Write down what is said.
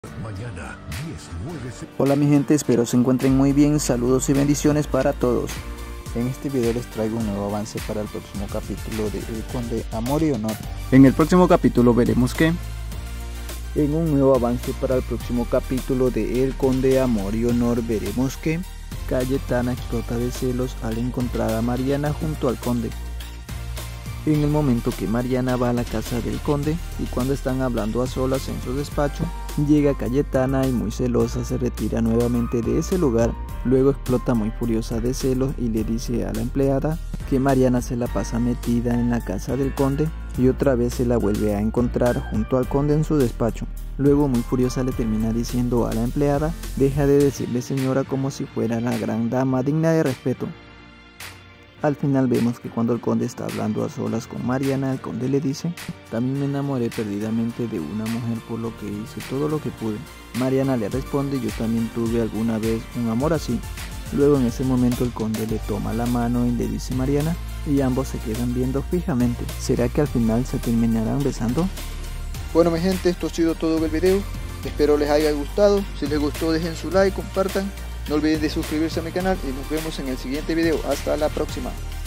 Mañana, 10:09. Hola mi gente, espero se encuentren muy bien, saludos y bendiciones para todos. En este video les traigo un nuevo avance para el próximo capítulo de El Conde Amor y Honor. En el próximo capítulo veremos que... En un nuevo avance para el próximo capítulo de El Conde Amor y Honor veremos que Cayetana explota de celos al encontrar a Mariana junto al conde. En el momento que Mariana va a la casa del conde y cuando están hablando a solas en su despacho, llega Cayetana y muy celosa se retira nuevamente de ese lugar. Luego explota muy furiosa de celos y le dice a la empleada que Mariana se la pasa metida en la casa del conde y otra vez se la vuelve a encontrar junto al conde en su despacho. Luego muy furiosa le termina diciendo a la empleada: deja de decirle señora como si fuera la gran dama digna de respeto. Al final vemos que cuando el conde está hablando a solas con Mariana, el conde le dice: también me enamoré perdidamente de una mujer por lo que hice todo lo que pude. Mariana le responde: yo también tuve alguna vez un amor así. Luego en ese momento el conde le toma la mano y le dice Mariana, y ambos se quedan viendo fijamente. ¿Será que al final se terminarán besando? Bueno mi gente, esto ha sido todo el video. Espero les haya gustado. Si les gustó dejen su like, compartan. No olviden de suscribirse a mi canal y nos vemos en el siguiente video. Hasta la próxima.